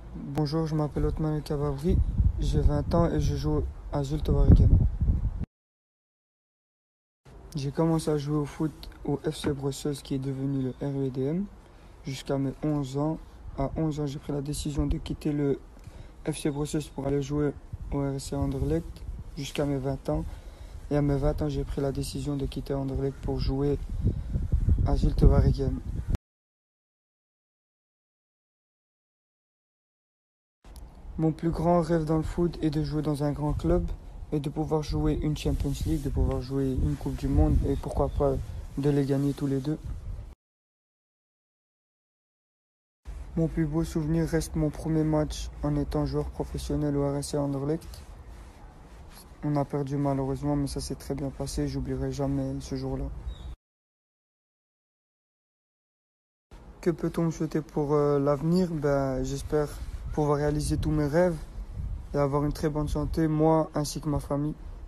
Bonjour, je m'appelle Othman Kababri, j'ai 20 ans et je joue à Zulte Waregem. J'ai commencé à jouer au foot au FC Bruxelles qui est devenu le REDM jusqu'à mes 11 ans. À 11 ans, j'ai pris la décision de quitter le FC Bruxelles pour aller jouer au RC Anderlecht jusqu'à mes 20 ans. Et à mes 20 ans, j'ai pris la décision de quitter Anderlecht pour jouer à Zulte Waregem. Mon plus grand rêve dans le foot est de jouer dans un grand club et de pouvoir jouer une Champions League, de pouvoir jouer une Coupe du Monde et pourquoi pas de les gagner tous les deux. Mon plus beau souvenir reste mon premier match en étant joueur professionnel au RSC Anderlecht. On a perdu malheureusement, mais ça s'est très bien passé. J'oublierai jamais ce jour-là. Que peut-on me souhaiter pour l'avenir? J'espère pouvoir réaliser tous mes rêves et avoir une très bonne santé, moi ainsi que ma famille.